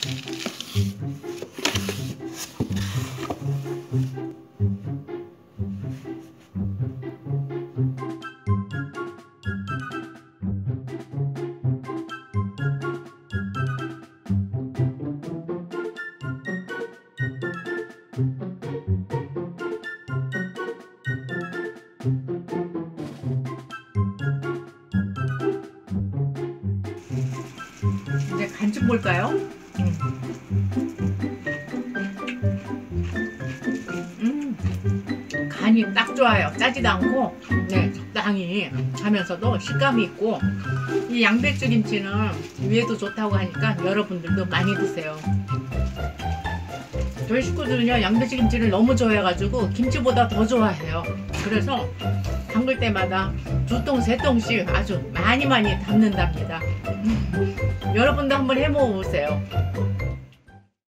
이제 간 좀 볼까요? 간이 딱 좋아요. 짜지도 않고 네, 적당히 하면서도 식감이 있고, 이 양배추 김치는 위에도 좋다고 하니까 여러분들도 많이 드세요. 저희 식구들은요 양배추 김치를 너무 좋아해가지고 김치보다 더 좋아해요. 그래서 담글 때마다 2통, 3통씩 아주 많이 담는답니다. 여러분도 한번 해 먹어보세요.